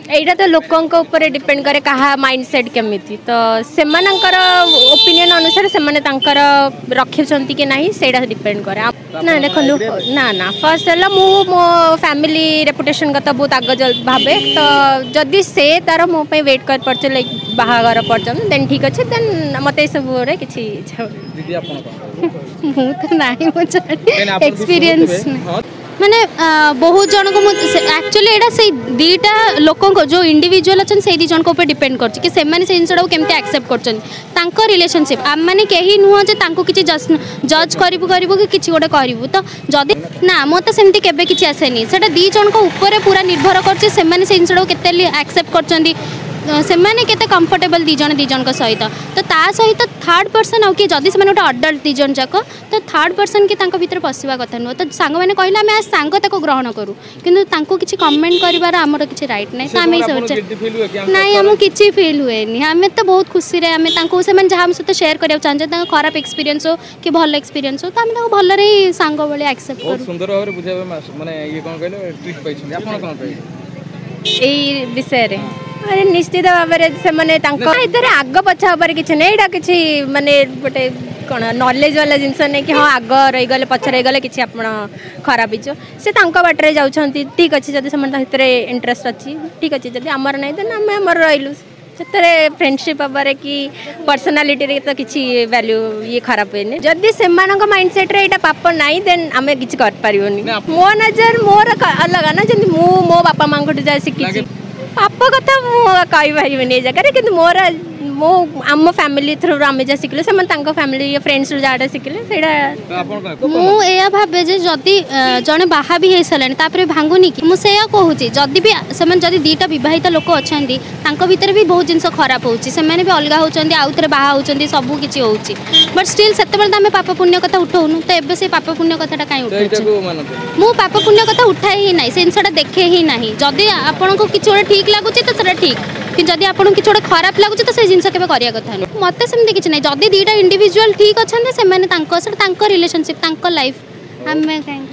एटा तो लोकों ऊपर डिपेंड करे कहा माइंडसेट केमिति तो सेमानंकर ओपिनियन अनुसार सेमाने तांकर रखिसंती कि नाही सेटा डिपेंड करे ना देखो ना ना फर्स्ट है मु मो फैमिली रेपुटेशन का तो बहुत आग भावे तो जदि से तार मो पे वेट कर पड़छ लाइक बाहागर पर्यंत देन ठीक अच्छे देन मते सब रे किछि दीदी आपन मु तो नाही मो एक्सपीरियंस माने बहुत जन को एक्चुअली एटा से दीटा लोकों को जो इंडिविजुअल अच्छा से जन को ऊपर डिपेंड कर कि से जिनसा केमती एक्सेप्ट कर रिलेशनशिप आम मैंने कहीं नुह जे किसी जज करू कि किसी गोटे करूँ तो जदि ना मत सेमती केबे किसी आसेनी से दी जन को ऊपर पूरा निर्भर कर जिनसा के एक्सेप्ट कर सेमाने केते कंफर्टेबल दी जन को सहित तो ता सहित थर्ड पर्सन आउ कि जदि से गोटे अडल्ट दी जन जाक तो थर्ड पर्सन के भीतर पशिवा कथा नुह तो सांग मैंने कहले आम सांग तक ग्रहण करूँ किंतु किसी कमेंट कर आमर किसी राइट ना तो आम सोचे ना आमको किसी फिल हुए आम तो बहुत खुशी आम जहाँ आम सहित सेयार करने चाहते खराब एक्सपीरियंस हो कि भल एक्सपीरियंस हो तो आम भल सांग भाई एक्सेप्ट कर सुंदर भाव बुझाइबा माने ये कोन कहले ट्रीट पाइछन आपन कोन पाइ एई विषय रे अरे निश्चित भाव में आग पछ हबार किसी ना यहाँ किसी माने गोटे कौन नॉलेज वाला जिनस नहीं कि हाँ आग रहीगले पछ रहीगले किसी आप खराब हो से बाटर जाऊँच ठीक अच्छे जब से इंटरेस्ट अच्छी ठीक अच्छे जब आमर नहीं तो आम आमर रहीलु से फ्रेंडशिप हबार कि पर्सनालीटी तो किसी वैल्यू ये खराब हुए जदि से माइंडसेट रे पाप नाई देन आम किसी कर मो नजर मोर अलग ना जब मो बापा माँ को जाए शिखी पाप कथा कही पारे जगह कि मोर मो आम फैमिली थ्रू आम जहाँ शिखले से फैमिली फ्रेंड्स जहाँ शिखले मुझे भावे जदि जड़े बाहा भी हो सारे भांगुनी कि मुझे कहूँ जदि भी से दीटा बहित लोक अच्छा भीतर भी बहुत जिन खराब होती भी अलग होती आउ थे बाहा होती सब किसी हो बट स्टिल से आम पाप पुण्य कथा उठाऊनु तो एवं से पाप पुण्य कथा कहीं उठाऊँ मु पाप पुण्य कथा उठाए ही ना से जिनसा देखे ही ना जदि आपन को किसी गोटे ठीक लगुच तो ठीक कि जदि आपन किसी गोटे खराब लगुच तो से जिन केबे करिया कथा मत सेमती किसी ना जदि दीटा इंडिविजुअल ठीक अच्छा से रिलेशनशिप लाइफ आम